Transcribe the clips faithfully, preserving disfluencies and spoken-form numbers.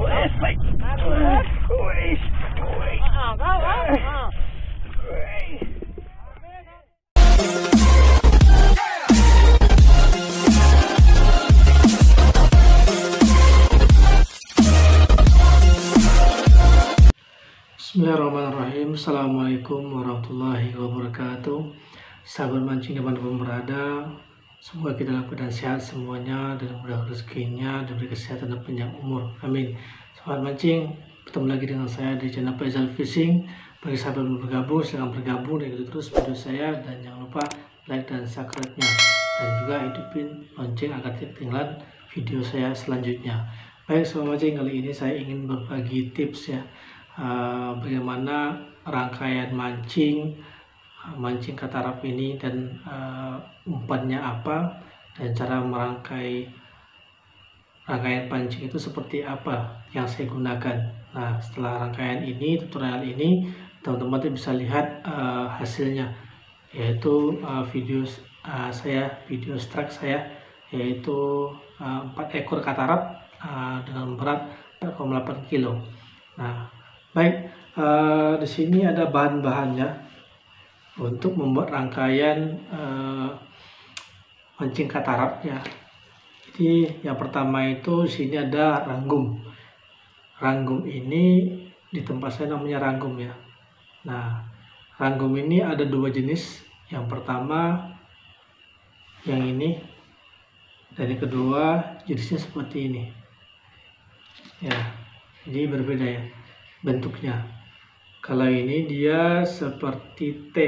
Bismillahirrahmanirrahim. Assalamualaikum warahmatullahi wabarakatuh. Sahabat mancing dimanapun berada, semoga kita dalam keadaan sehat semuanya, dan mudah rezekinya, diberi kesehatan dan panjang umur. Amin. Sahabat mancing, bertemu lagi dengan saya di channel Faisal Fishing. Bagi sahabat yang bergabung, silahkan bergabung dan ikuti terus video saya, dan jangan lupa like dan subscribe-nya, dan juga hidupin lonceng agar tidak ketinggalan video saya selanjutnya. Baik sahabat mancing, kali ini saya ingin berbagi tips ya, Uh, bagaimana rangkaian mancing uh, mancing katarap ini, dan uh, umpannya apa, dan cara merangkai rangkaian pancing itu seperti apa yang saya gunakan. Nah, setelah rangkaian ini, tutorial ini, teman-teman bisa lihat uh, hasilnya, yaitu uh, video uh, saya video strike saya, yaitu uh, empat ekor katarap uh, dengan berat empat koma delapan kilo. Nah, baik, uh, di sini ada bahan-bahannya untuk membuat rangkaian uh, mancing katarap ya. Jadi yang pertama itu di sini ada ranggum. Ranggum ini di tempat saya namanya ranggum ya. Nah, ranggum ini ada dua jenis. Yang pertama yang ini, dan yang kedua jenisnya seperti ini. Ya, ini berbeda ya bentuknya. Kalau ini dia seperti T.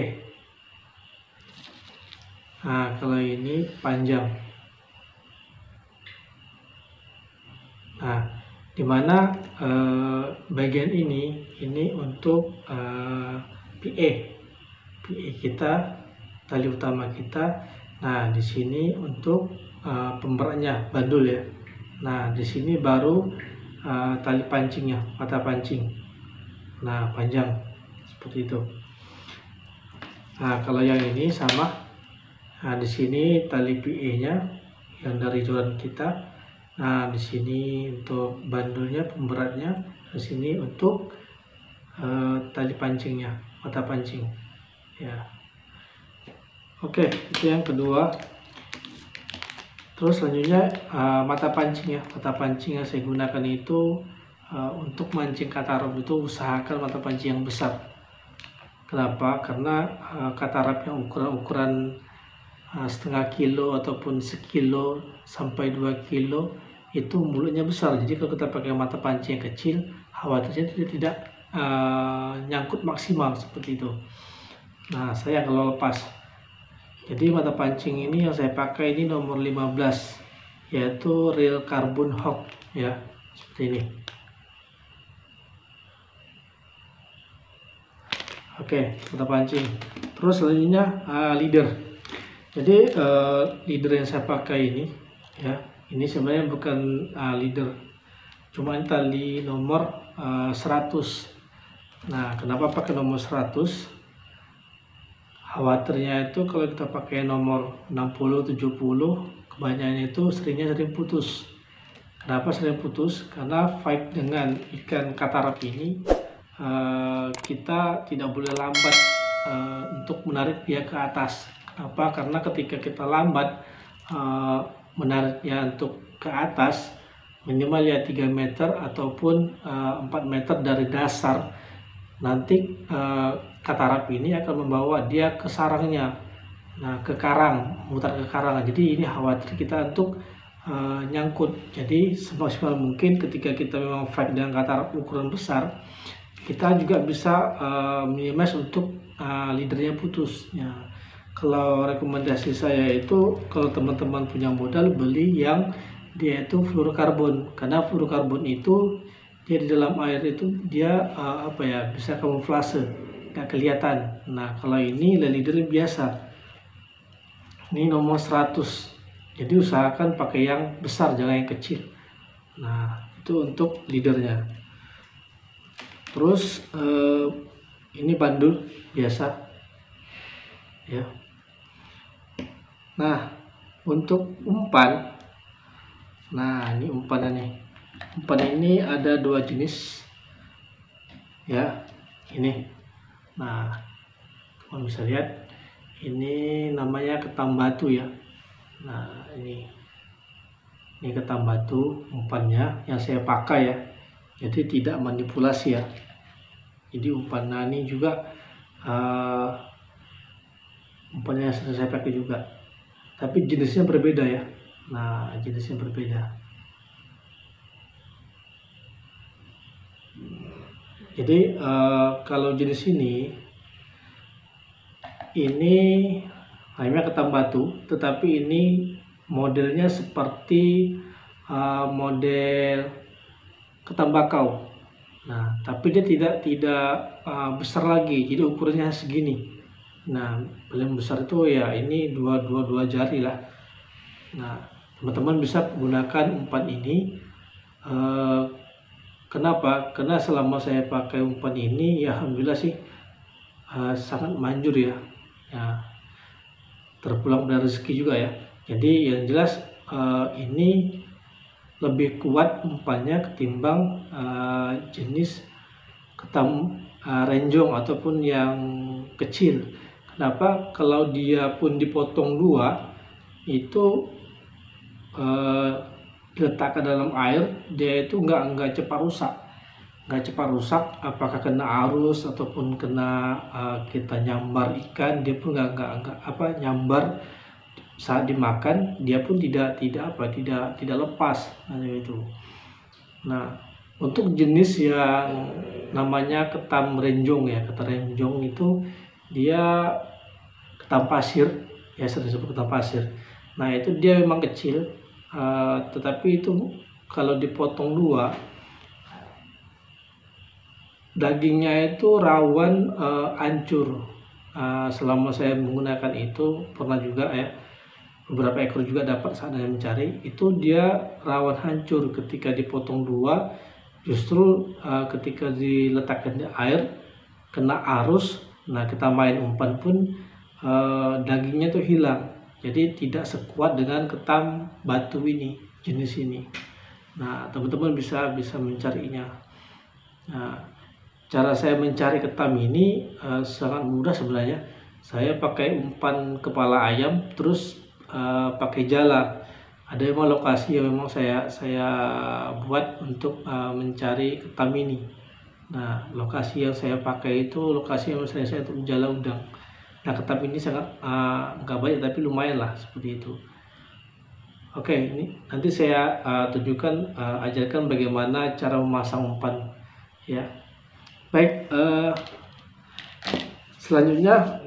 Nah, kalau ini panjang. Nah, dimana eh, bagian ini ini untuk eh, P E, P E kita, tali utama kita. Nah, di sini untuk eh, pemberatnya, bandul ya. Nah, di sini baru eh, tali pancingnya, mata pancing. Nah, panjang seperti itu. Nah, kalau yang ini sama. Nah, di sini tali P E-nya yang dari joran kita. Nah, di sini untuk bandulnya, pemberatnya. Di sini untuk uh, tali pancingnya, mata pancing. Ya. Oke, itu yang kedua. Terus selanjutnya uh, mata pancing ya. Mata pancing yang saya gunakan itu Uh, untuk mancing katarap itu usahakan mata pancing yang besar. Kenapa? Karena uh, katarap yang ukuran-ukuran uh, setengah kilo ataupun sekilo sampai dua kilo itu mulutnya besar. Jadi kalau kita pakai mata pancing yang kecil, khawatirnya tidak, tidak uh, nyangkut maksimal seperti itu. Nah, saya kalau lepas. Jadi mata pancing ini yang saya pakai ini nomor lima belas, yaitu Real Carbon Hook ya, seperti ini. Oke, mata pancing. Terus selanjutnya uh, leader. Jadi uh, leader yang saya pakai ini ya, ini sebenarnya bukan uh, leader, cuma ini tali nomor uh, seratus. Nah, kenapa pakai nomor seratus? Khawatirnya itu kalau kita pakai nomor enam puluh, tujuh puluh, kebanyakan itu seringnya sering putus. Kenapa sering putus? Karena fight dengan ikan katarap ini, Uh, kita tidak boleh lambat uh, untuk menarik dia ke atas. Kenapa? Karena ketika kita lambat uh, menariknya untuk ke atas, minimal ya tiga meter ataupun uh, empat meter dari dasar, nanti uh, katarap ini akan membawa dia ke sarangnya, nah ke karang, mutar ke karang. Jadi ini khawatir kita untuk uh, nyangkut. Jadi semaksimal mungkin ketika kita memang fight dengan katarap ukuran besar, kita juga bisa uh, minimize untuk uh, leadernya putus ya. Kalau rekomendasi saya itu, kalau teman-teman punya modal, beli yang dia itu fluorokarbon, karena fluorokarbon itu dia di dalam air itu dia uh, apa ya, bisa kamuflase, nggak kelihatan. Nah, kalau ini leader biasa, ini nomor seratus, jadi usahakan pakai yang besar, jangan yang kecil. Nah, itu untuk leadernya. Terus eh, ini bandul biasa ya. Nah, untuk umpan, nah ini umpannya nih. umpan ini ada dua jenis ya, ini. Nah, kamu bisa lihat ini namanya ketam batu ya. Nah, ini ini ketam batu umpannya yang saya pakai ya, jadi tidak manipulasi ya. Jadi umpan nani juga uh, umpannya yang saya pakai juga, tapi jenisnya berbeda ya. Nah, jenisnya berbeda. Jadi uh, kalau jenis ini ini namanya ketam batu, tetapi ini modelnya seperti uh, model ketam bakau. Nah, tapi dia tidak tidak uh, besar lagi, jadi ukurannya segini. Nah, paling besar itu ya ini dua dua dua jari lah. Nah, teman-teman bisa gunakan umpan ini. Uh, kenapa? Karena selama saya pakai umpan ini, ya alhamdulillah sih uh, sangat manjur ya. Ya, terpulang dari rezeki juga ya. Jadi yang jelas uh, ini lebih kuat umpannya ketimbang uh, jenis ketam uh, renjong ataupun yang kecil. Kenapa? Kalau dia pun dipotong dua, itu uh, diletakkan dalam air, dia itu nggak nggak cepat rusak, nggak cepat rusak. Apakah kena arus ataupun kena uh, kita nyambar ikan, dia pun nggak nggak nggak apa nyambar saat dimakan, dia pun tidak tidak apa tidak tidak lepas. Nah, itu. Nah, untuk jenis yang namanya ketam renjong ya, ketam renjong itu dia ketam pasir ya, sering disebut ketam pasir. Nah, itu dia memang kecil, uh, tetapi itu kalau dipotong dua, dagingnya itu rawan uh, hancur. Uh, selama saya menggunakan itu pernah juga ya, beberapa ekor juga dapat saat saya mencari, itu dia rawan hancur ketika dipotong dua. Justru uh, ketika diletakkan di air kena arus, nah kita main umpan pun uh, dagingnya tuh hilang, jadi tidak sekuat dengan ketam batu ini, jenis ini. Nah, teman-teman bisa bisa mencarinya. Nah, cara saya mencari ketam ini uh, sangat mudah sebenarnya. Saya pakai umpan kepala ayam, terus Uh, pakai jala. Ada memang lokasi yang memang saya saya buat untuk uh, mencari ketam ini. Nah, lokasi yang saya pakai itu lokasi yang saya saya untuk jala udang. Nah, ketam ini sangat uh, nggak banyak tapi lumayan lah seperti itu. Oke, ini nanti saya uh, tunjukkan, uh, ajarkan bagaimana cara memasang umpan ya. Baik, uh, selanjutnya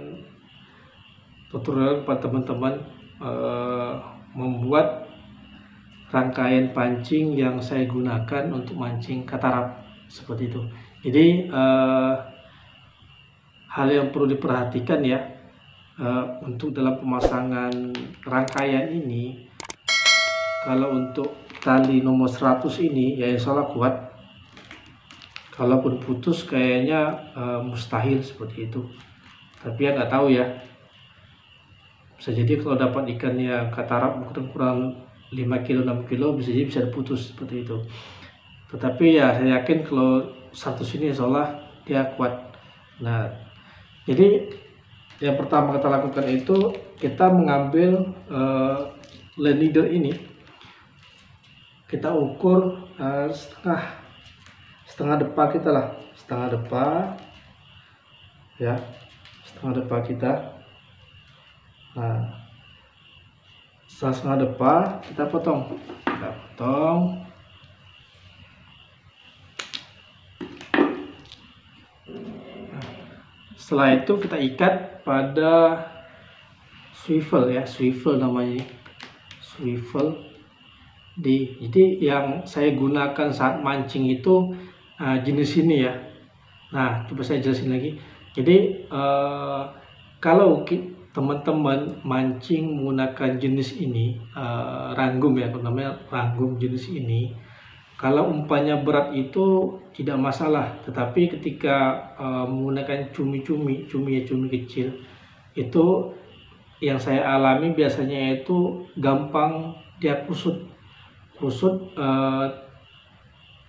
tutorial kepada teman-teman Uh, membuat rangkaian pancing yang saya gunakan untuk mancing katarap seperti itu. Jadi uh, hal yang perlu diperhatikan ya, uh, untuk dalam pemasangan rangkaian ini, kalau untuk tali nomor seratus ini ya insya Allah kuat. Kalaupun putus kayaknya uh, mustahil seperti itu, tapi ya nggak tahu ya. Bisa jadi kalau dapat ikan yang katarap kurang lima kilo enam kilo, bisa jadi bisa diputus seperti itu. Tetapi ya saya yakin kalau satu sini insya Allah dia kuat. Nah, jadi yang pertama kita lakukan itu kita mengambil uh, line leader ini, kita ukur uh, setengah setengah depa kita lah, setengah depa ya, setengah depa kita. Nah, setelah setengah depa kita potong, kita potong. Nah, setelah itu kita ikat pada swivel ya, swivel namanya, swivel di. Jadi yang saya gunakan saat mancing itu uh, jenis ini ya. Nah, coba saya jelasin lagi. Jadi uh, kalau teman-teman mancing menggunakan jenis ini, uh, ranggum ya, namanya ranggum jenis ini, kalau umpannya berat itu tidak masalah. Tetapi ketika uh, menggunakan cumi-cumi, cumi ya cumi kecil, itu yang saya alami biasanya itu gampang dia kusut, kusut uh,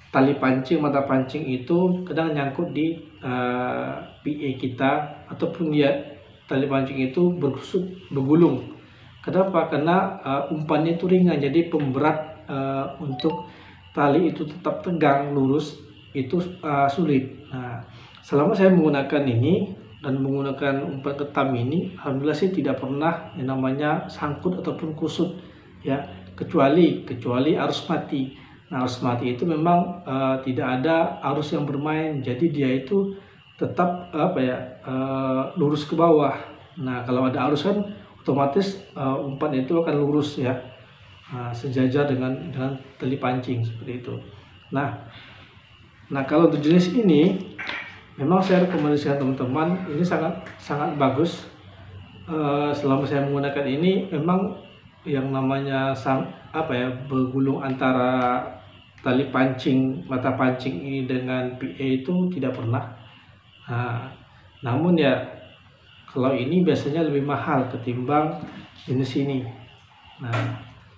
tali pancing, mata pancing itu kadang nyangkut di uh, P A kita, ataupun ya tali pancing itu berkusut, bergulung. Kenapa? Karena uh, umpannya itu ringan, jadi pemberat uh, untuk tali itu tetap tegang lurus itu uh, sulit. Nah, selama saya menggunakan ini dan menggunakan umpan ketam ini, alhamdulillah sih tidak pernah yang namanya sangkut ataupun kusut ya, kecuali kecuali arus mati. Nah, arus mati itu memang uh, tidak ada arus yang bermain, jadi dia itu tetap apa ya, uh, lurus ke bawah. Nah, kalau ada arus kan otomatis uh, umpan itu akan lurus ya, uh, sejajar dengan dengan tali pancing seperti itu. Nah, nah kalau untuk jenis ini memang saya rekomendasikan teman-teman, ini sangat sangat bagus. Uh, selama saya menggunakan ini memang yang namanya sang apa ya, bergulung antara tali pancing, mata pancing ini dengan P A itu tidak pernah. Nah, namun ya kalau ini biasanya lebih mahal ketimbang jenis ini. Nah,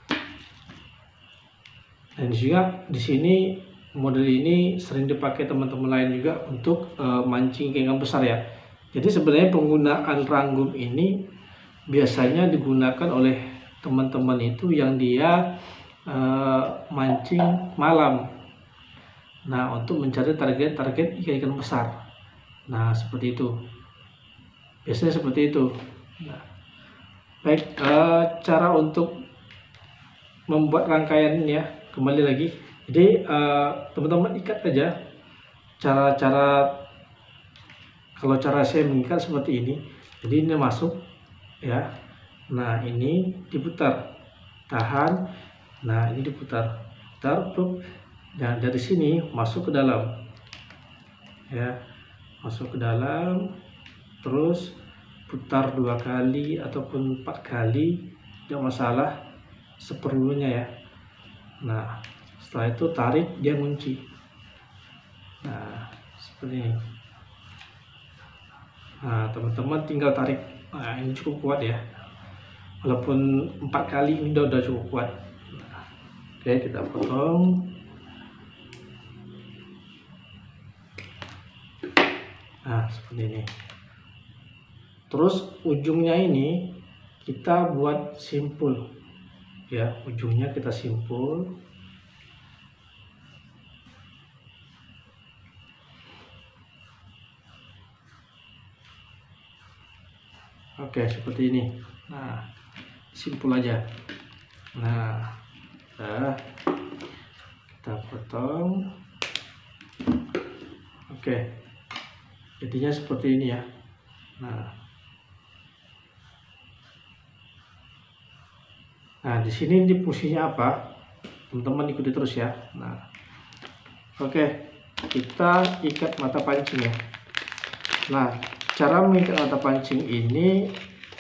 dan juga di sini model ini sering dipakai teman-teman lain juga untuk uh, mancing ikan besar ya. Jadi sebenarnya penggunaan ranggum ini biasanya digunakan oleh teman-teman itu yang dia uh, mancing malam. Nah, untuk mencari target-target ikan-ikan besar. Nah, seperti itu. Biasanya seperti itu. Nah, baik, uh, cara untuk membuat rangkaian ya, kembali lagi. Jadi teman-teman uh, ikat aja. Cara-cara, kalau cara saya mengikat seperti ini. Jadi ini masuk ya. Nah, ini diputar, tahan. Nah, ini diputar, putar, dan dari sini masuk ke dalam ya, masuk ke dalam, terus putar dua kali ataupun empat kali, tidak masalah, seperlunya ya. Nah, setelah itu tarik, dia kunci. Nah, seperti ini. Nah, teman-teman tinggal tarik. Nah, ini cukup kuat ya, walaupun empat kali ini udah, udah cukup kuat. Nah, oke, kita potong. Nah, seperti ini. Terus ujungnya ini kita buat simpul ya, ujungnya kita simpul. Oke, seperti ini. Nah, simpul aja. Nah, nah kita potong. Oke, jadinya seperti ini ya. Nah, nah di sini ini fungsinya apa? Teman-teman ikuti terus ya. Nah, oke, kita ikat mata pancing ya. Nah, cara mengikat mata pancing ini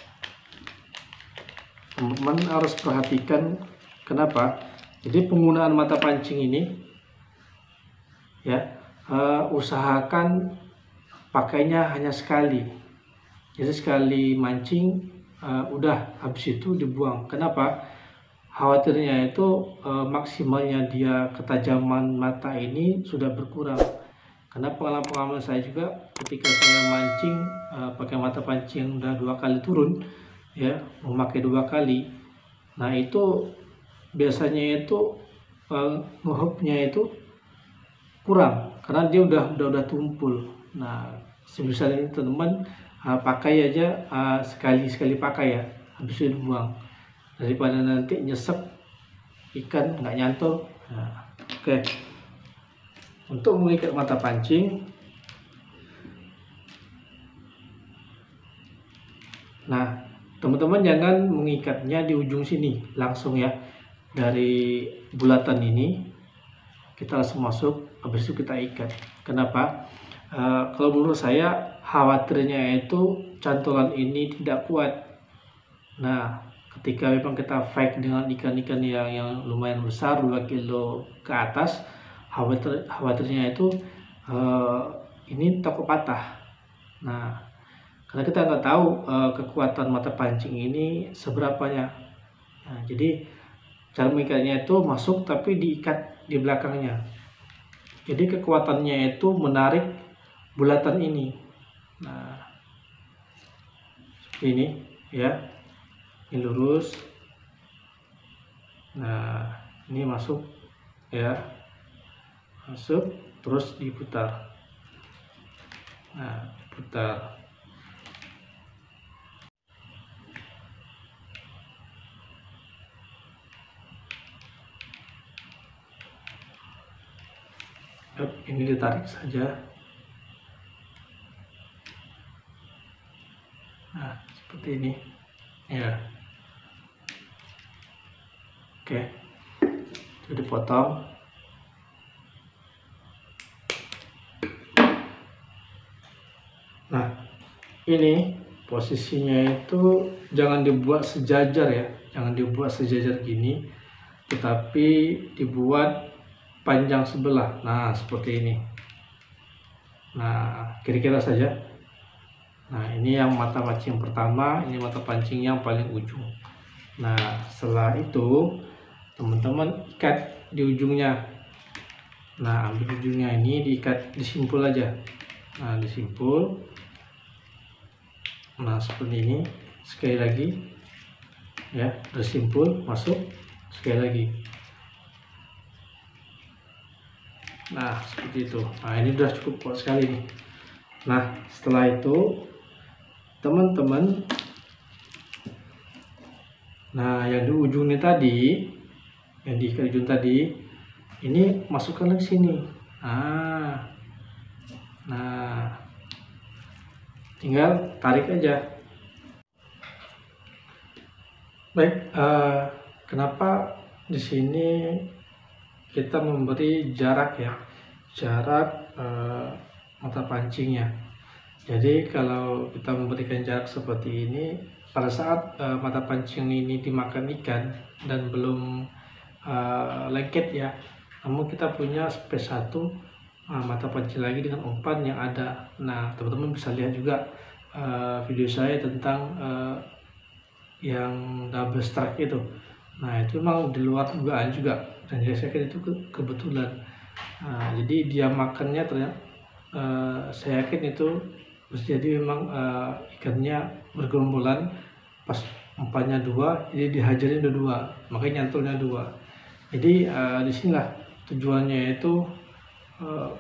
teman-teman harus perhatikan. Kenapa? Jadi penggunaan mata pancing ini ya, uh, usahakan pakainya hanya sekali. Jadi sekali mancing uh, udah, habis itu dibuang. Kenapa? Khawatirnya itu uh, maksimalnya dia ketajaman mata ini sudah berkurang. Karena pengalaman-pengalaman saya juga ketika saya mancing uh, pakai mata pancing yang udah dua kali turun ya, memakai dua kali. Nah, itu biasanya itu uh, ngehopnya itu kurang karena dia udah udah udah tumpul. Nah, sebisa ini teman-teman uh, pakai aja uh, sekali sekali pakai ya, habis itu dibuang, daripada nanti nyesek ikan nggak nyantol. Nah, oke. Untuk mengikat mata pancing, nah teman-teman jangan mengikatnya di ujung sini langsung ya, dari bulatan ini kita langsung masuk, habis itu kita ikat. Kenapa? Uh, kalau menurut saya khawatirnya itu cantolan ini tidak kuat. Nah, ketika memang kita fight dengan ikan-ikan yang yang lumayan besar, dua kilo ke atas, khawatir khawatirnya itu uh, ini takut patah. Nah, karena kita nggak tahu uh, kekuatan mata pancing ini seberapanya. Nah, jadi cara mengikatnya itu masuk tapi diikat di belakangnya. Jadi kekuatannya itu menarik bulatan ini. Nah, seperti ini ya. Ini lurus. Nah, ini masuk ya. Masuk terus diputar. Nah, putar. Ini ditarik saja. Nah, seperti ini ya. Oke, itu dipotong. Nah, ini posisinya itu jangan dibuat sejajar ya, jangan dibuat sejajar gini, tetapi dibuat panjang sebelah. Nah, seperti ini. Nah, kira-kira saja. Nah, ini yang mata pancing pertama, ini mata pancing yang paling ujung. Nah, setelah itu teman-teman ikat di ujungnya. Nah, ambil ujungnya ini diikat, disimpul aja. Nah, disimpul. Nah, seperti ini. Sekali lagi ya, tersimpul, masuk, sekali lagi. Nah, seperti itu. Nah, ini sudah cukup kuat sekali nih. Nah, setelah itu teman-teman, nah yang di ujungnya tadi, yang di ujung tadi, ini masukkan ke sini. Nah, nah, tinggal tarik aja. Baik, uh, kenapa di sini kita memberi jarak ya, jarak uh, mata pancingnya. Jadi kalau kita memberikan jarak seperti ini, pada saat uh, mata pancing ini dimakan ikan dan belum uh, lengket ya, namun kita punya space satu uh, mata pancing lagi dengan umpan yang ada. Nah, teman-teman bisa lihat juga uh, video saya tentang uh, yang double strike itu. Nah, itu memang di luar dugaan juga, dan saya kira itu ke kebetulan. Nah, jadi dia makannya ternyata uh, saya yakin itu jadi memang uh, ikannya bergerombolan, pas umpannya dua, jadi dihajarin udah dua, makanya nyantolnya dua. Jadi uh, disinilah tujuannya itu uh,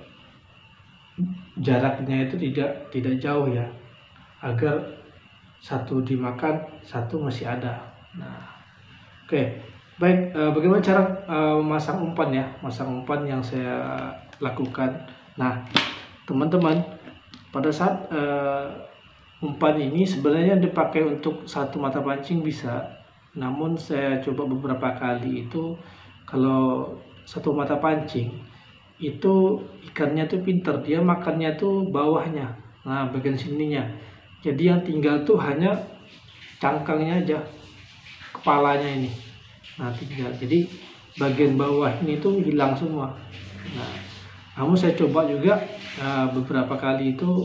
jaraknya itu tidak tidak jauh ya, agar satu dimakan, satu masih ada. Nah, oke, okay. Baik, uh, bagaimana cara uh, memasang umpan ya, masang umpan yang saya lakukan. Nah, teman-teman, pada saat uh, umpan ini sebenarnya dipakai untuk satu mata pancing bisa, namun saya coba beberapa kali itu kalau satu mata pancing itu ikannya tuh pinter, dia makannya tuh bawahnya, nah bagian sininya. Jadi yang tinggal tuh hanya cangkangnya aja, kepalanya ini. Nah, tinggal. Jadi bagian bawah ini tuh hilang semua. Nah, namun saya coba juga uh, beberapa kali itu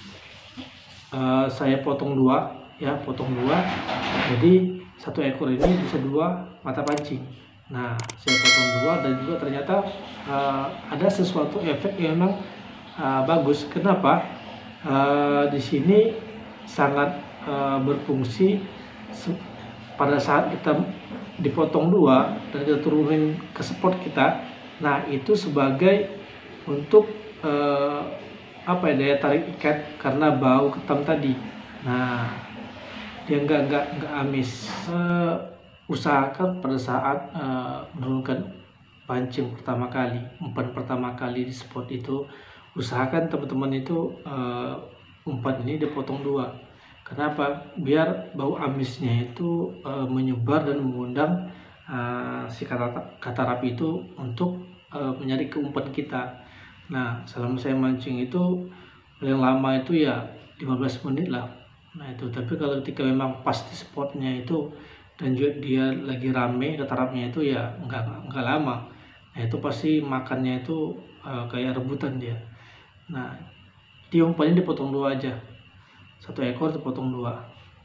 uh, saya potong dua, ya potong dua. Jadi satu ekor ini bisa dua mata pancing. Nah, saya potong dua dan juga ternyata uh, ada sesuatu efek yang memang uh, bagus. Kenapa? Uh, di sini sangat uh, berfungsi pada saat kita dipotong dua dan kita turunin ke spot kita. Nah, itu sebagai untuk uh, apa ya, daya tarik ikat karena bau ketam tadi. Nah, dia enggak enggak enggak amis. Uh, usahakan pada saat uh, menurunkan pancing pertama kali, umpan pertama kali di spot itu, usahakan teman-teman itu uh, umpan ini dipotong dua. Kenapa? Biar bau amisnya itu uh, menyebar dan mengundang uh, si kata kata rapi itu untuk uh, menyari ke umpan kita. Nah, selama saya mancing itu paling lama itu ya lima belas menit lah. Nah, itu. Tapi kalau ketika memang pas di spotnya itu dan juga dia lagi rame kata rapinya itu ya enggak enggak lama. Nah, itu pasti makannya itu uh, kayak rebutan dia. Nah, di umpannya dipotong dua aja. Satu ekor dipotong dua.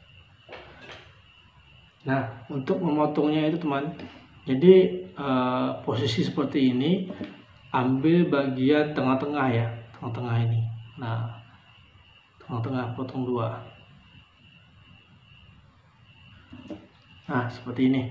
Nah, untuk memotongnya itu teman, jadi uh, posisi seperti ini, ambil bagian tengah-tengah ya, tengah-tengah ini. Nah, tengah-tengah potong dua. Nah, seperti ini.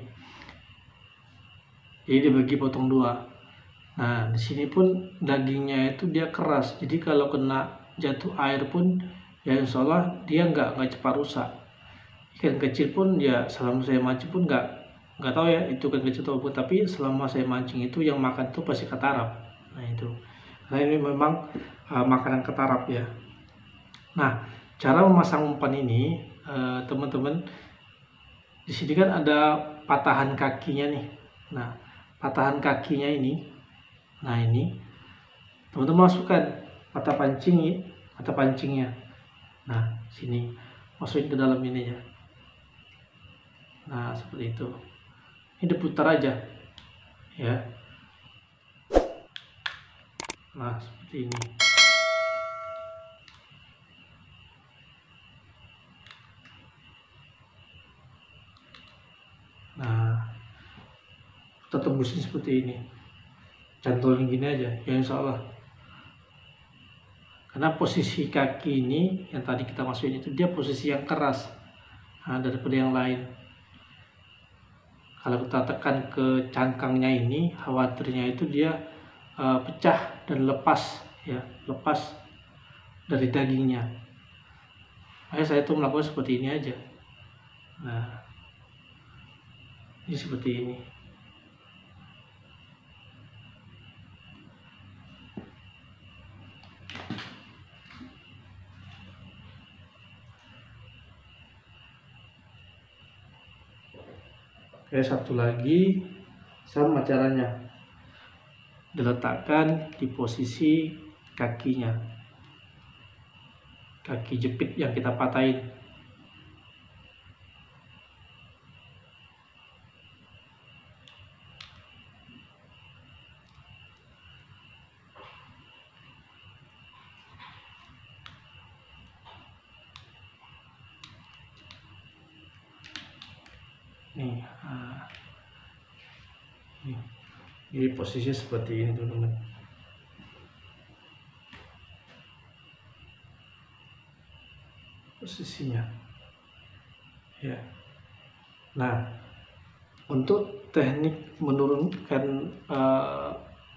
Jadi dibagi potong dua. Nah, di sini pun dagingnya itu dia keras. Jadi kalau kena jatuh air pun ya insya Allah dia nggak nggak cepat rusak. Ikan kecil pun ya selama saya mancing pun nggak nggak tahu ya itu ikan kecil atau apa, tapi selama saya mancing itu yang makan itu pasti katarap. Nah itu, karena ini memang uh, makanan katarap ya. Nah, cara memasang umpan ini uh, teman-teman, di sini kan ada patahan kakinya nih. Nah, patahan kakinya ini, nah ini teman-teman masukkan mata pancing, mata pancingnya. Nah, sini masukin ke dalam ini ya. Nah, seperti itu. Ini diputar aja ya. Nah, seperti ini. Nah, kita tembusin seperti ini. Cantolin gini aja ya insya Allah. Karena posisi kaki ini yang tadi kita masukin itu dia posisi yang keras, nah, daripada yang lain. Kalau kita tekan ke cangkangnya ini, khawatirnya itu dia uh, pecah dan lepas ya, lepas dari dagingnya. Makanya saya tuh melakukan seperti ini aja. Nah, ini seperti ini. Oke, satu lagi sama caranya, diletakkan di posisi kakinya, kaki jepit yang kita patahin. Nih, nah, nih. Jadi posisinya seperti ini teman-teman. Posisinya ya. Nah, untuk teknik menurunkan uh,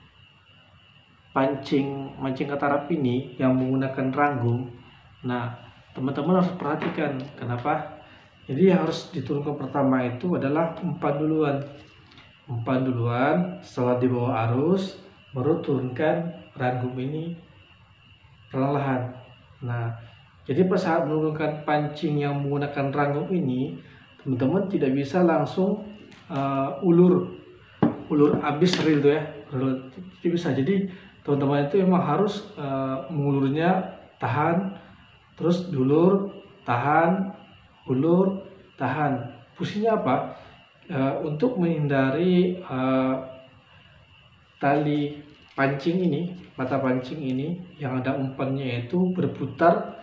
pancing mancing katarap ini yang menggunakan ranggung, nah teman-teman harus perhatikan. Kenapa? Jadi yang harus diturunkan pertama itu adalah umpan duluan. Umpan duluan, setelah di bawah arus, baru turunkan ranggung ini perlahan. Nah, jadi pas saat menurunkan pancing yang menggunakan ranggung ini, teman-teman tidak bisa langsung uh, ulur, ulur habis reel tuh ya, tidak bisa. Jadi teman-teman itu memang harus uh, mengulurnya, tahan, terus dulur, tahan, ulur, tahan. Fungsinya apa? Uh, untuk menghindari uh, tali pancing ini, mata pancing ini yang ada umpannya itu berputar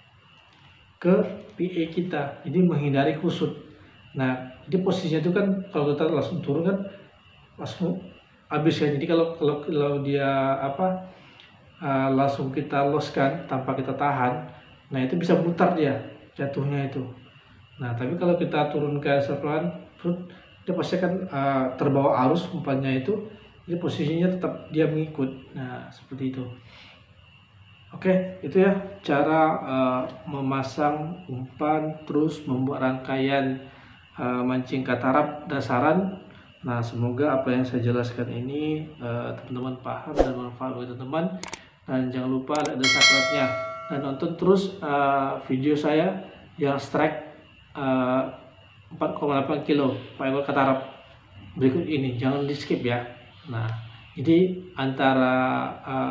ke P A kita, jadi menghindari kusut. Nah, jadi posisinya itu kan kalau kita langsung turun kan langsung habis ya. Jadi kalau kalau, kalau dia apa uh, langsung kita loskan tanpa kita tahan, nah itu bisa mutar dia jatuhnya itu. Nah, tapi kalau kita turunkan sepelan, dia pasti akan uh, terbawa arus umpannya itu, jadi posisinya tetap dia mengikut. Nah, seperti itu. Oke, itu ya cara uh, memasang umpan, terus membuat rangkaian uh, mancing katarap dasaran. Nah, semoga apa yang saya jelaskan ini teman-teman uh, paham dan bermanfaat bagi teman-teman. Dan jangan lupa like dan subscribe-nya, dan nonton terus uh, video saya yang strike uh, empat koma delapan kilo ekor katarap berikut ini, jangan di skip ya. Nah, jadi antara uh,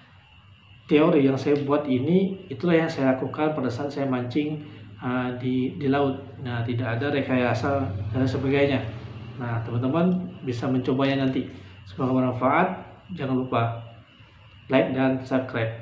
teori yang saya buat ini, itulah yang saya lakukan pada saat saya mancing uh, di di laut. Nah, tidak ada rekayasa dan sebagainya. Nah, teman-teman bisa mencobanya nanti. Semoga bermanfaat. Jangan lupa like dan subscribe.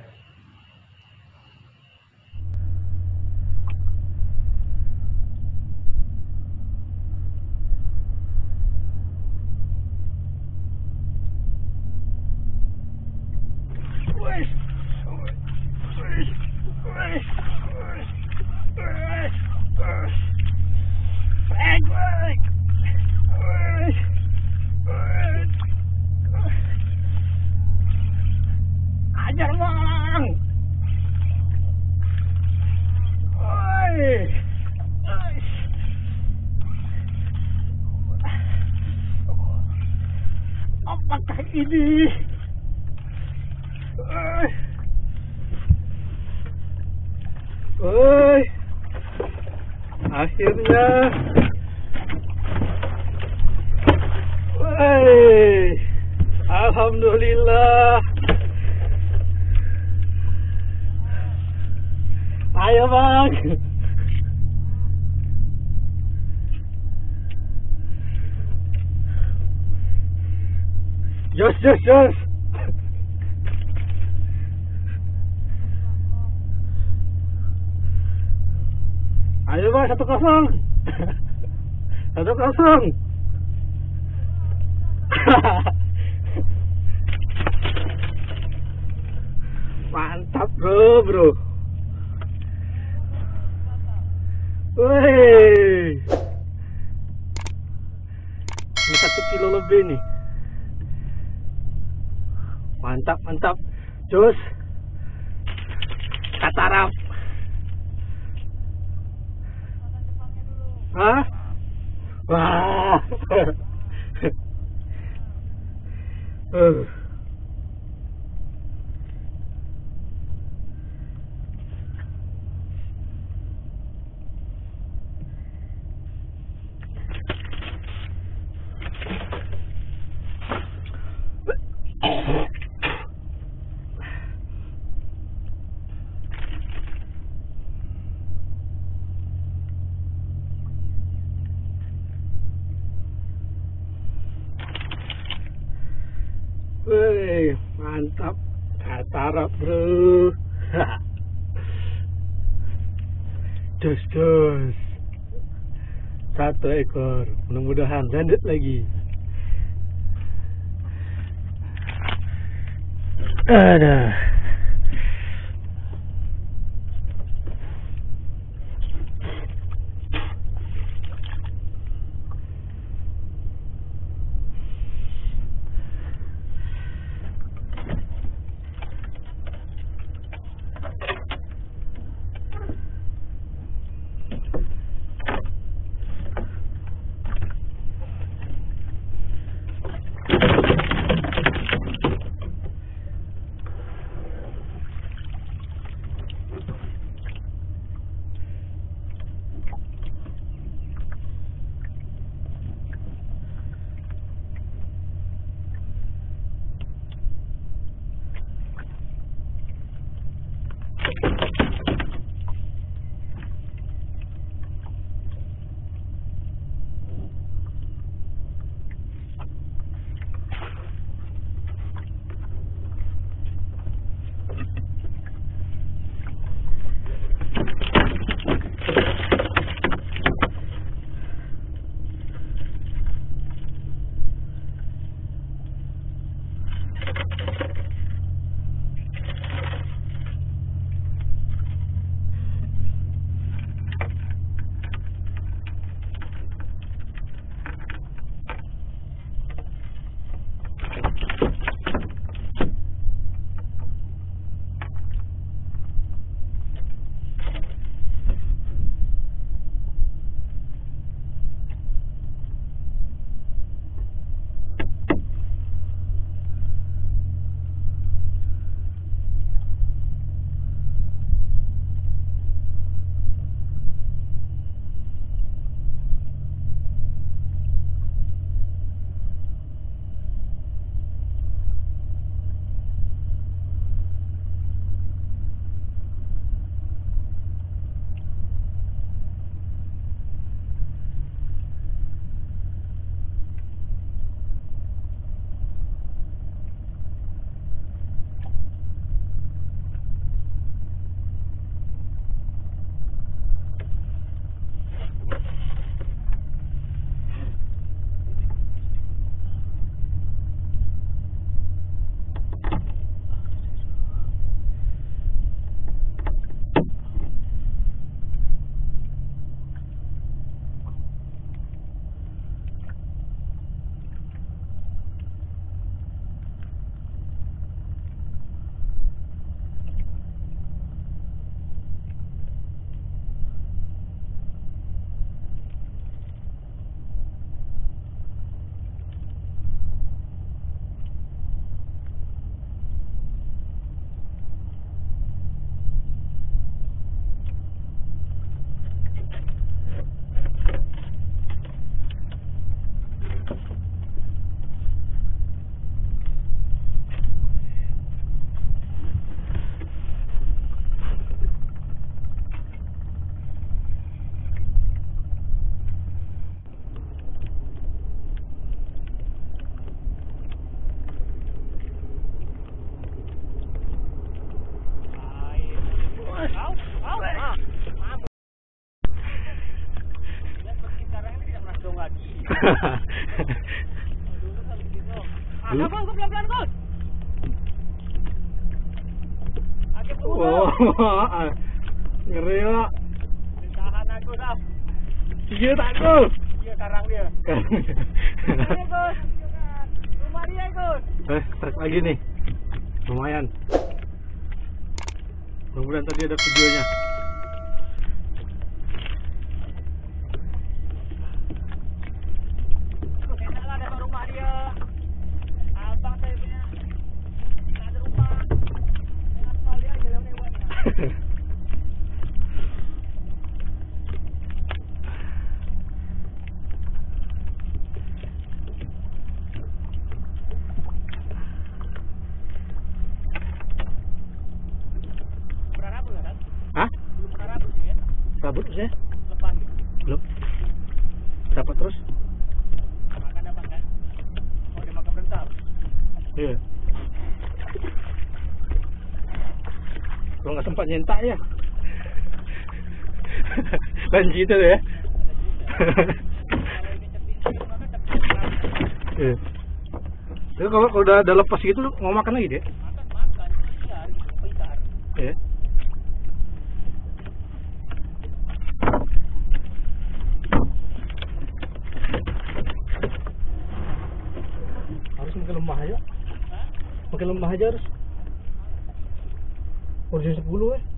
kejar bang. Oi. Apakah ini? Oi. Akhirnya. Oi. Alhamdulillah. Ayo bang. Jos, jos, jos. Ayo bang, satu kosong. Satu kosong. Mantap bro, bro. Wih, ini satu kilo lebih nih. Mantap, mantap. Jos, katarap. Hah? Wah. uh. Wih, mantap. Katarap bro. Jos, jos. Satu ekor. Mudah-mudahan lanjut lagi. Ada. Wah, ngeri pak. Tahan aku dah. Iya tak tu. Dia karang dia. Kan. Ini Gus. Rumah dia Gus. Eh, trek lagi nih. Lumayan. Mudah-mudahan tadi ada videonya. Gus enak lah dapat rumah dia. Abang saya punya tak ada rumah. Dengan aspal dia aja yang lewatnya. Berapa lah kan? Hah? Belum berapa sih ya? Rabut sih? Lepas Belum. Dapat terus? makan dapat kan? Oh dia makan bentar. Iya. Kalau nggak sempat nyentak ya. Lain gitu ya. Kalau ini cepit mana cepit makan. Iya. Tapi kalau kalau udah, udah lepas gitu mau makan lagi dia? Makan makan biar gitu pintar. Iya. Harus makin lemah aja. Hah? Makin lemah aja harus. Oh, jam sepuluh eh.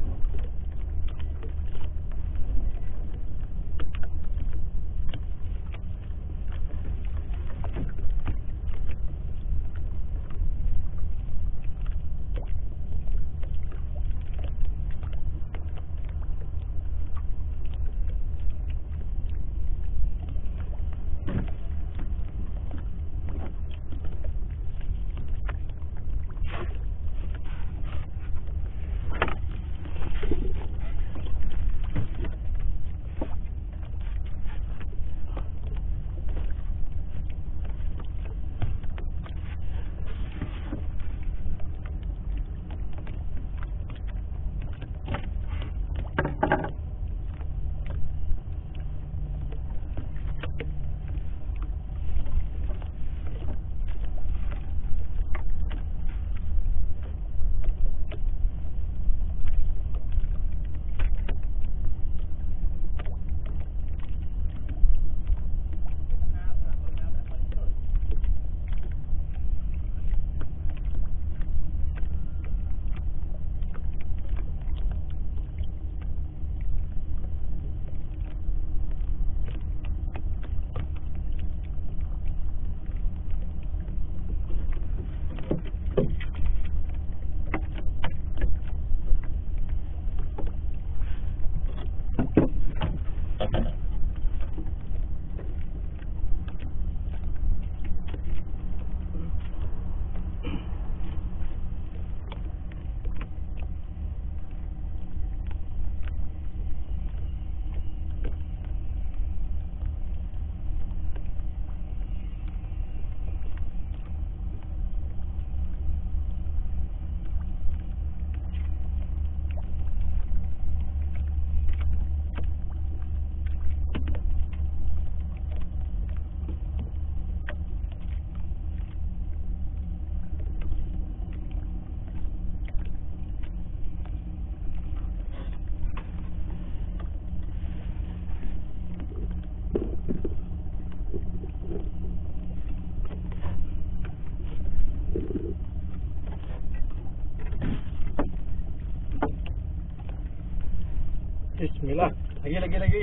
Bismillah. Lagi lagi lagi.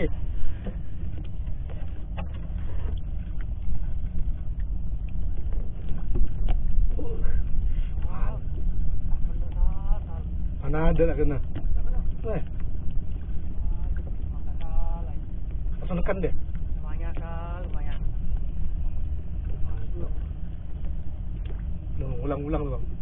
Mana ada nak kena? Eh, langsung nekan deh. Lumayan kal, lumayan. Loh, ulang-ulang lu bang.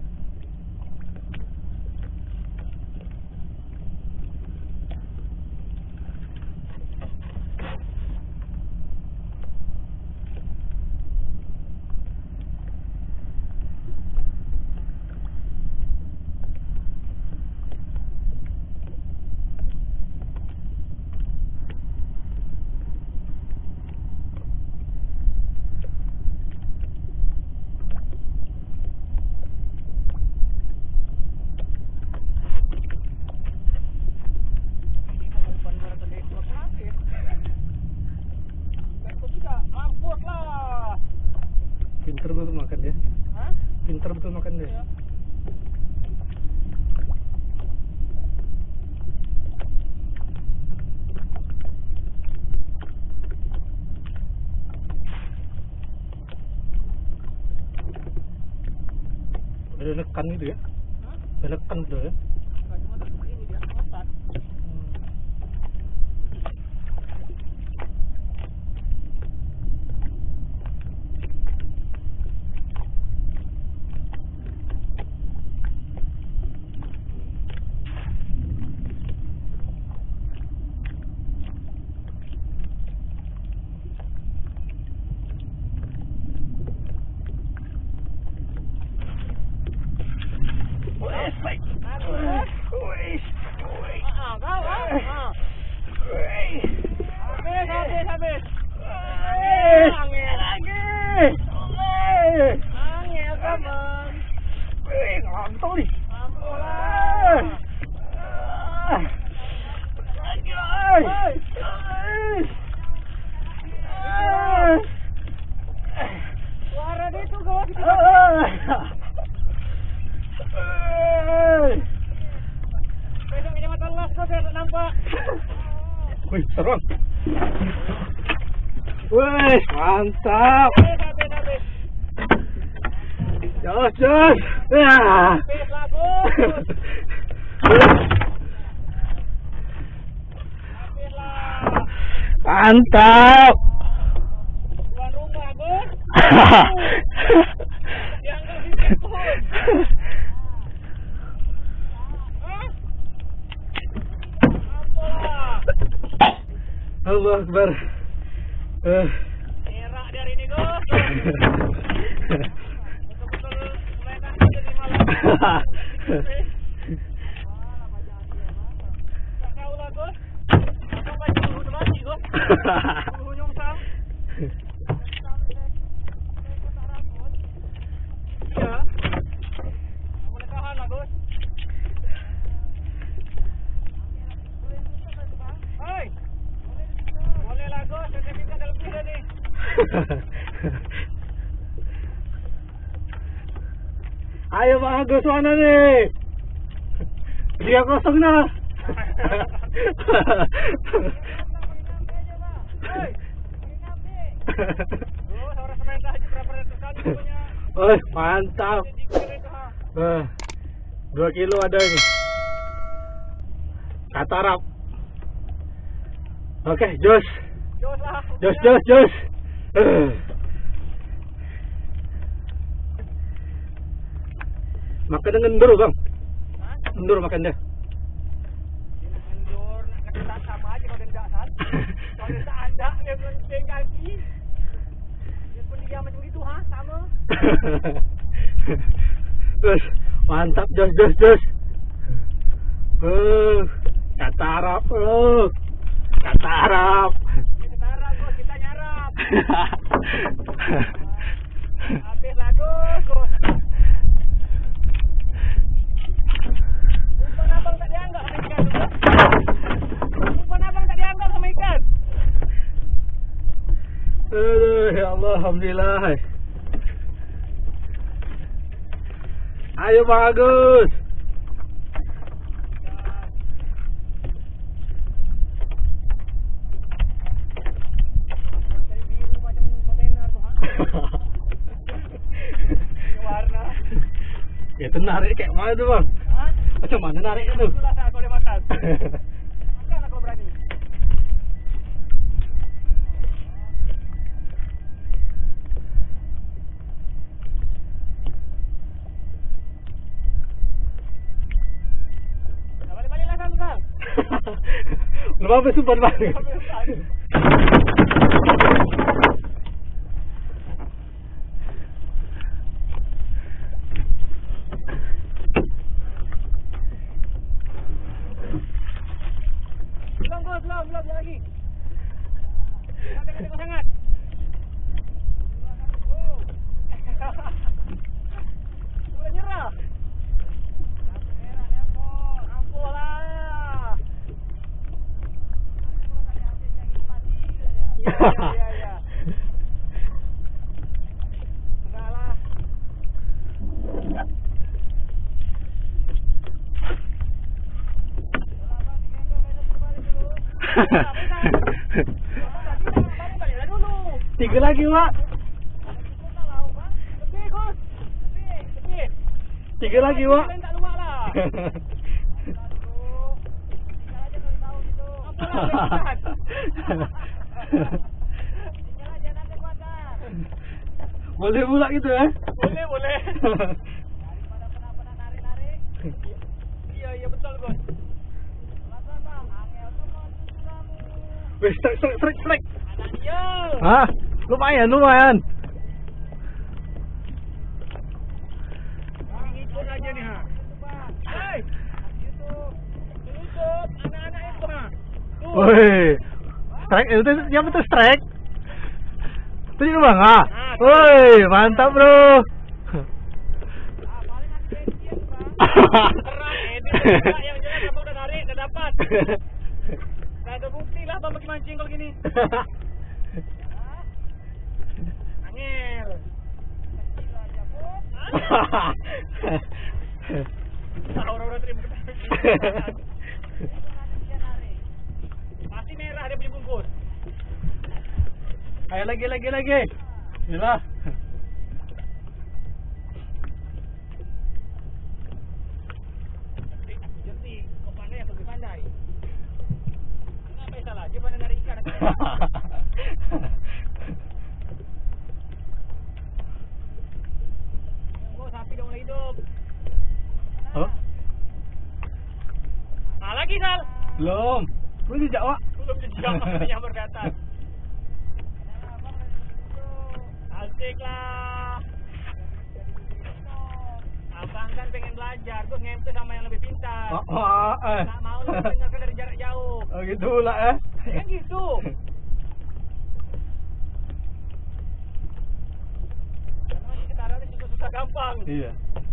Belekan gitu ya? Belekan betul ya? Ini dia ngotot. Wes, baik. Wes, wes. Ah, kau ah. Ah. Wes. Habis, habis, habis. Wes. Angin. Wes. Wes. Angin, teman. Wes, ngantuk nih. Ampulah. Ah. Lagi, oi. Wes. Ah. Suara dia tu kau. Ah. Besok kecamatan Las kau biar tak nampak. Wih, seru. Wih, mantap. Habis, habis, habis. Jos, jos. Ya. Habis lagu. Habis lah. Mantap. Tuan rumah, Gus. Yang kau bikin pun. Hah? Ampulah. Allah Akbar. Eh. Erak dia hari ni, Gus. Betul-betul mainan dia di malam. Tak tahu lah, Gus. Abang baju dulu mati, Gus. Dulu nyongsang. Ya. Boleh tahan lah, Gus. Hai. Boleh lah, Gus. Sertifikat dah lebih dah ni. Ayo Pak Agus, mana nih? Dia kosong nah. Hei. Gus, orang sementara aja berapa ratus kali punya. Oh, mantap. Jadi itu ha. Eh, dua kilo ada ini. Katarap. Oke, jos. Jos lah. Jos, jos, jos. Eh. Makan dengan mundur, Bang. Hah? Mundur makan dia. Dia nak mundur, nak kata tak sama aja kau dendak kan. Kalau tak anda dia pencing kaki. Dia pun dia macam gitu ha, sama. Terus mantap, jos, jos, jos. Uh, katarap, uh. Katarap. Kita tarap Gus, kita nyarap. Habis lah Gus, Gus. Umpan abang tak dianggap sama ikan tu Gus. Umpan abang tak dianggap sama ikan. Aduh, ya Allah, alhamdulillah. Ayo Bang Agus. Jadi biru macam kontainer tu ha. Ini warna. Ya, itu narik kayak mana tu Bang? Ha? Macam mana narik tu? Itulah saat kau boleh makan. Makanlah kau berani. Dah balik-baliklah Kang, Kang. Belum apa super Bang. Belum, Gus, belum, belum, jangan lagi. Jangan tengok-tengok sangat. Oh. Sudah nyerah. Merah ni apa? Ampuh lah. Ya, ya, ya. Sudahlah. Balik-baliklah dulu. Tiga lagi Pak. Lebih, Gus. Lebih, lebih. Tiga lagi, Wak. Lain tak luar lah. Tinggal aja kalau tahu gitu. Apa lah? Tinggal aja nanti kuatan. Boleh pula gitu eh? Boleh, boleh. Daripada pernah-pernah narik-narik. Iya, iya betul, Gus. Pelan-pelan, Bang. Angel teman susulamu. Wih, strike, strike, strike, strike. Anak dia. Hah? Lumayan, lumayan. Ngikut aja nih, ha. Hei. YouTube. YouTube. Anak-anak itu, ha. Tuh. Wih. Strike, itu yang betul strike. Tadi bang, ah. Ah, Wih, mantap bro. Ah, paling nanti bensin, Bang. Terang, edit. Enggak, yang jelas abang udah narik, udah dapat. Udah ada bukti lah abang bagi mancing kalau gini. Angel. Kecil aja, Bu. Tak orang-orang terima kasih. Pasti merah dia punya bungkus. Ayo lagi, lagi, lagi. Yalah. Jadi, kau pandai aku lebih pandai. Kenapa salah? Dia pandai narik ikan. Oh, sapi dah mulai hidup. Oh, Ah, lagi Sal. belum. Belum jejak, Wak. Belum jejak yang berkata. Asik lah. Abang kan pengen belajar, terus ngempe sama yang lebih pintar. Oh, oh, eh. Tak mau lu dengarkan dari jarak jauh. Oh, gitu lah eh. Kan gitu. Karena masih ketara ni susah-susah gampang. Iya.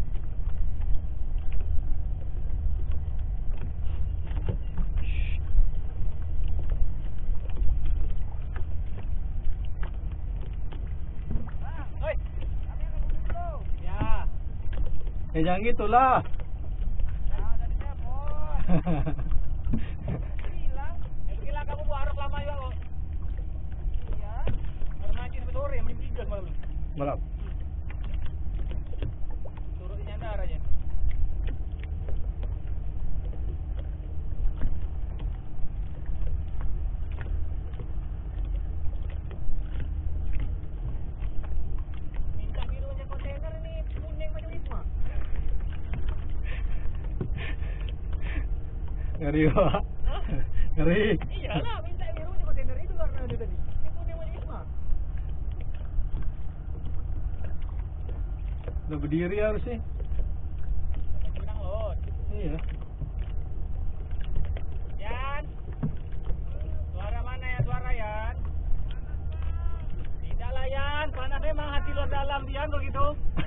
Oi, kami akan duduk dulu. Ya. Eh, jangan gitulah. Ya, tadi telepon. Bilang, eh bilang kamu buat arok lama juga kok. Iya. Baru mancing sampai sore, jam tiga semalam. Malam. Turut di nyandar aja. Minta birunya kontainer ini kuning macam Wisma. Ngeri, Wak. Hah? Ngeri. Iyalah, minta birunya kontainer itu warna itu tadi. Ini kuning macam Wisma. Udah berdiri harus sih. Benang lot. Iya. Yan. Suara mana ya suara Yan? Tidaklah Yan, panas memang hati luar dalam Yan begitu.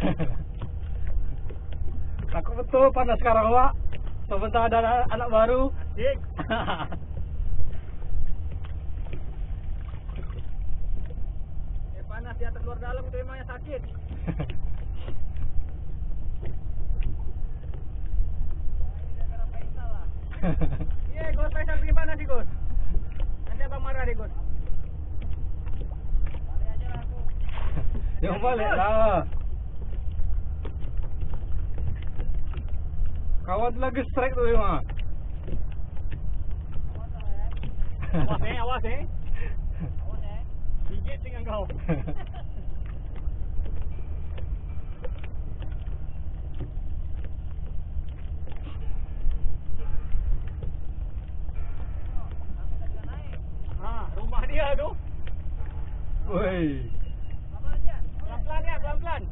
Takut betul panas sekarang, Wak. Sebentar ada anak, anak baru. Asik. Ya panas di atas luar dalam itu memangnya sakit. Iya, Gus Faisal bikin panas sih, Gus. Nanti abang marah deh, Gus. Balik aja lah aku. Yang balik lah. Kawan lagi strike tu memang. Awas eh, awas eh. Awas eh. Gigit dengan kau. Ah, rumah dia tu. Woi. Pelan-pelan ya, pelan-pelan.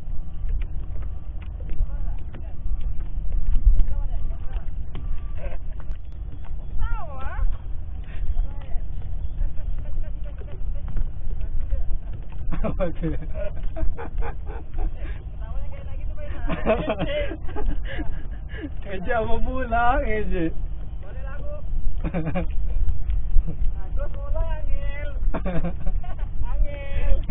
Tahu ah? Apa tu? Ketawanya kayak tak gitu, Faisal. Kerja apa pula kerja? Boleh lagu. Aku mulai Angel. Angel.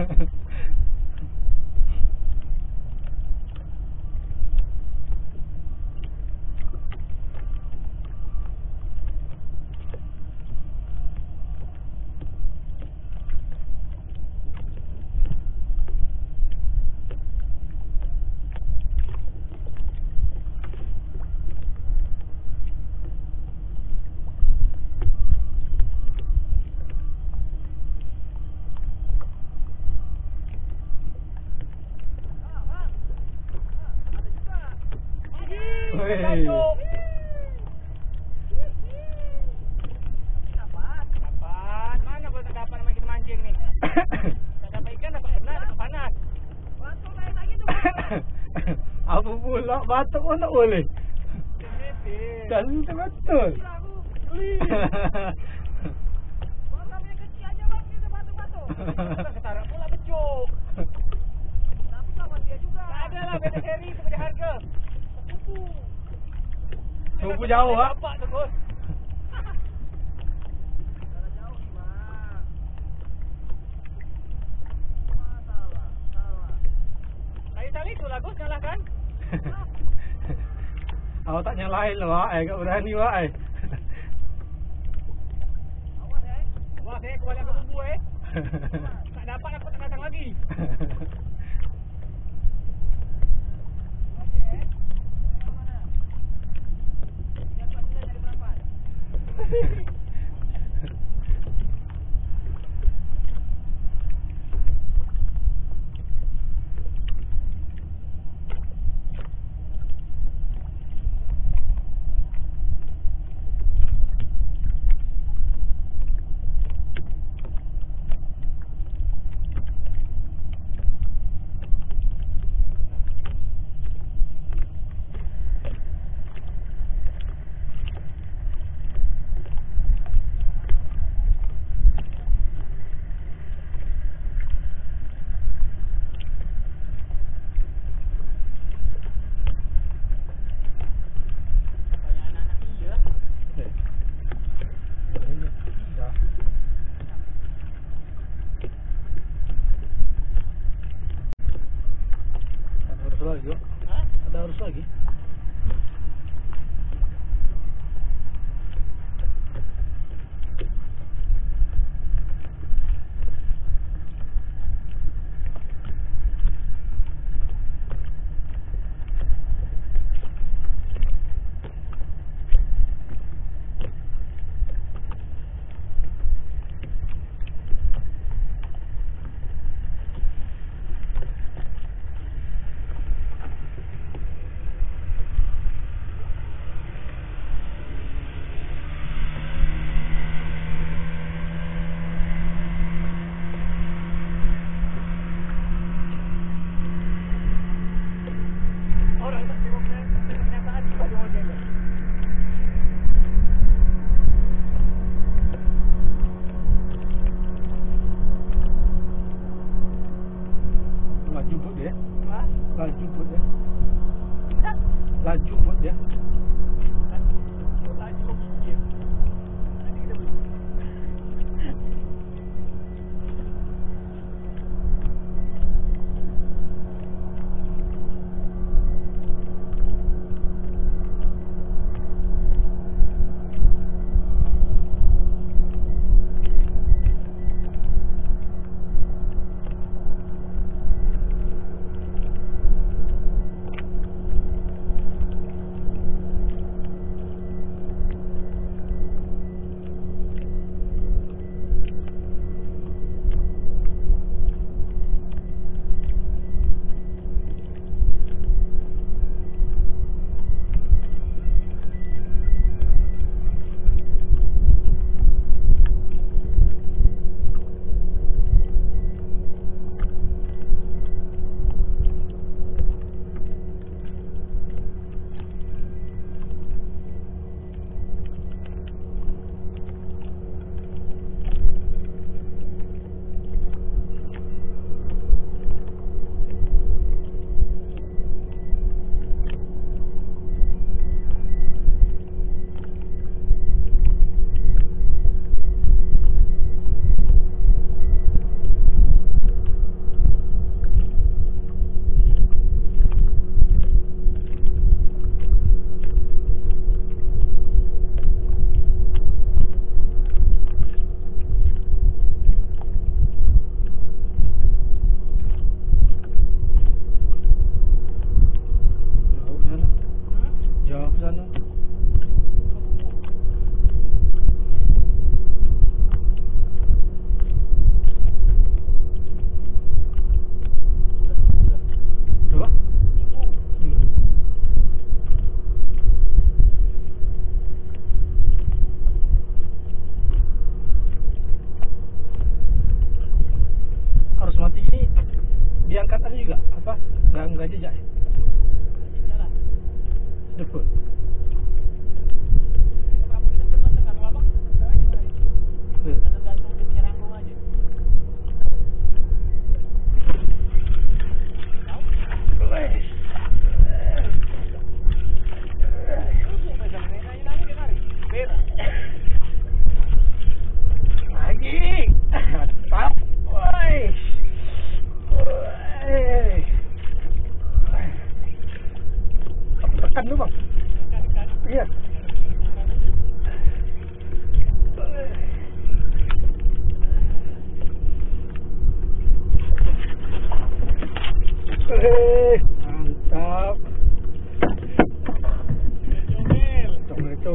batuk pun tak boleh. Sensitif. Dan betul. Gila aku. Geli. Orang yang kecil aja bang kita batuk-batuk. Kita ketarak pula becuk. Tapi kawan dia juga. Tak ada lah beda seri tu beda harga. Sepupu. Sepupu jauh ah. Bapak tu bos. Jarak jauh ni bang. Masalah, salah. Kali-kali tu lah Gus kalahkan. Awak tak nyalain lah wak eh, kat berani wak eh. Awas eh. Awas eh, aku balik ke bumbu eh. Tak dapat aku tak datang lagi. Aja eh. Mana? Dia tak sudah jadi berapa?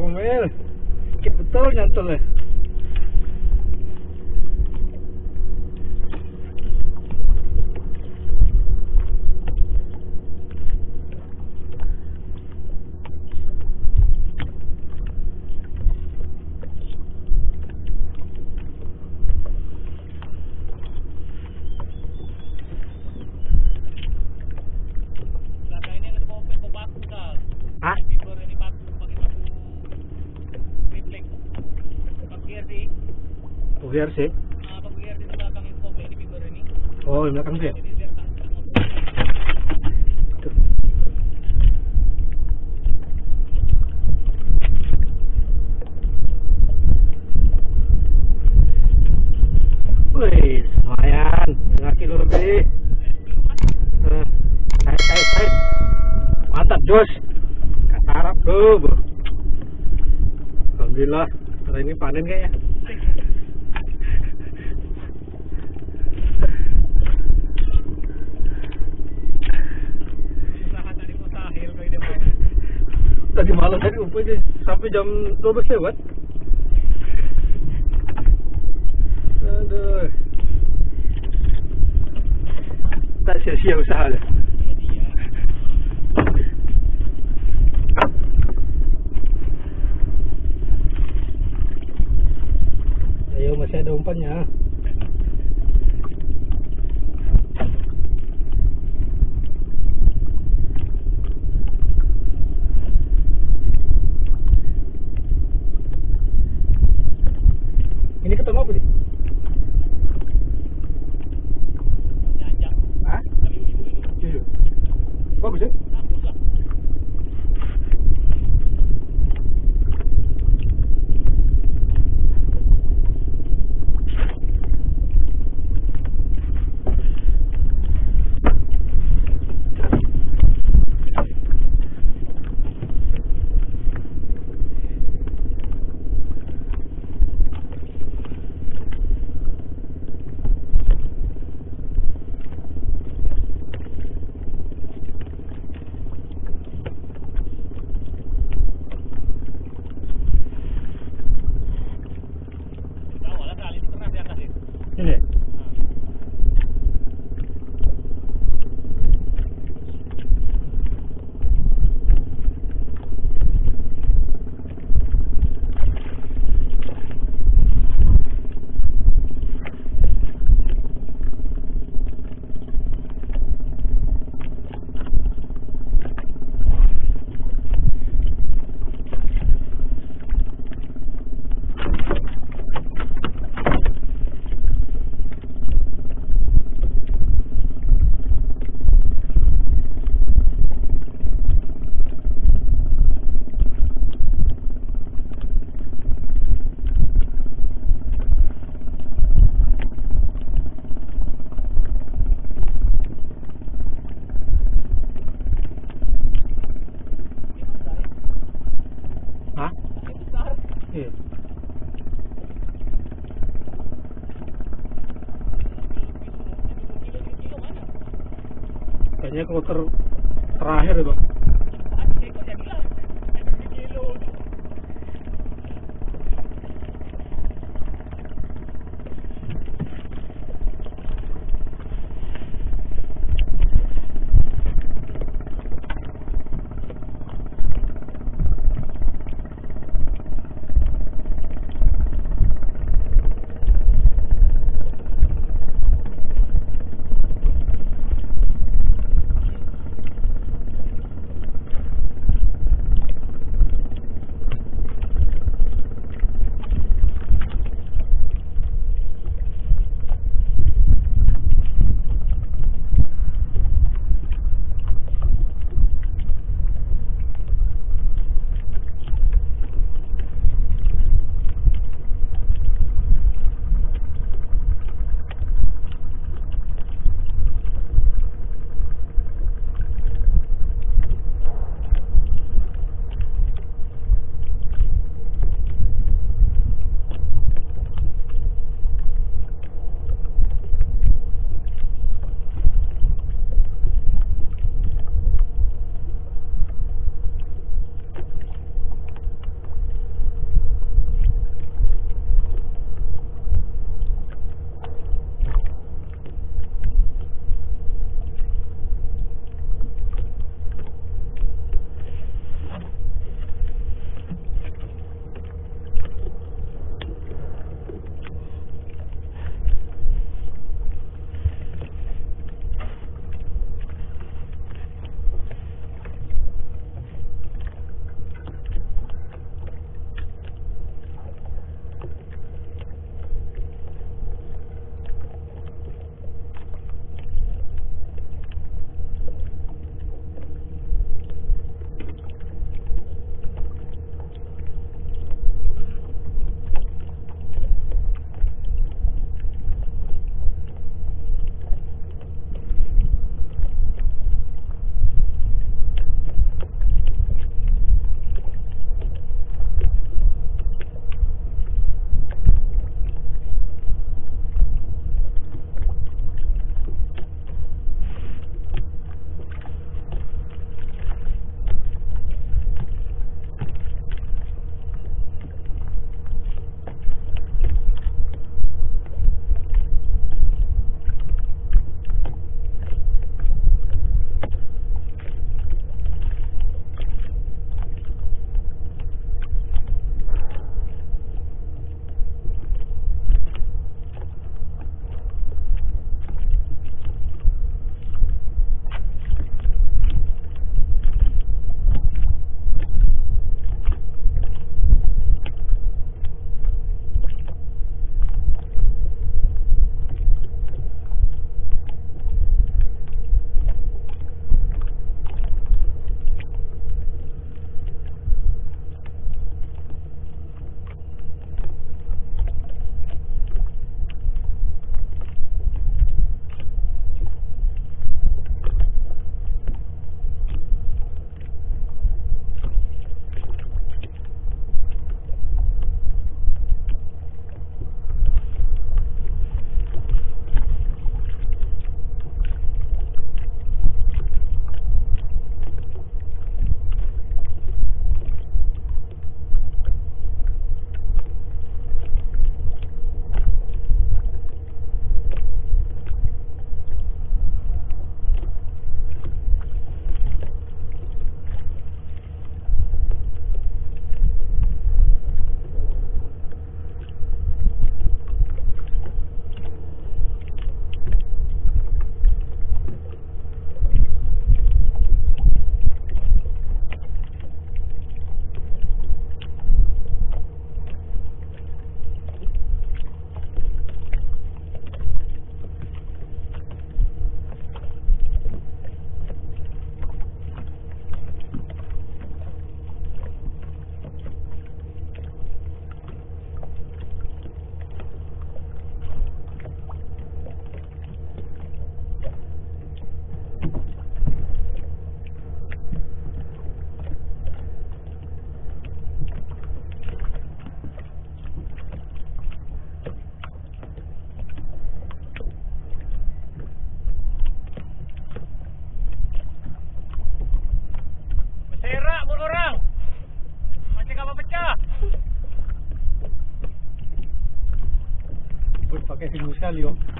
ngomel. Sakit betul nyantol ya. Hah? Fiber ini paku pakai paku triplek. Paku R D. Oh, biar sih. Ah, paku R D di belakang itu kopi di fiber ini. Oh, di belakang sih. Jadi biar tak tak ngobrol. Wih, lumayan. Setengah kilo lebih. Eh, Said, Said, Said. Mantap, Jos. Kata Arab, bro. bro. Alhamdulillah, hari ini panen kayaknya. Usaha tadi mustahil kalau dia mau. Tadi malam tadi umpamanya sampai jam dua belas lewat. Aduh. Tak sia-sia usahanya. Ayo, masih ada umpannya. Ini ketemu apa nih? Jajak. Hah? Kami ibu itu. Iya. Bagus ya? Bagus lah. Tahu lah kali itu pernah di atas itu. Ini. Hah? Itu besar. Iya. Kilo kilo mana? Kayaknya kalau ter terakhir ya, Bang. Tadi ekor jadilah. Satu kilo. pakai figur sekali, oh.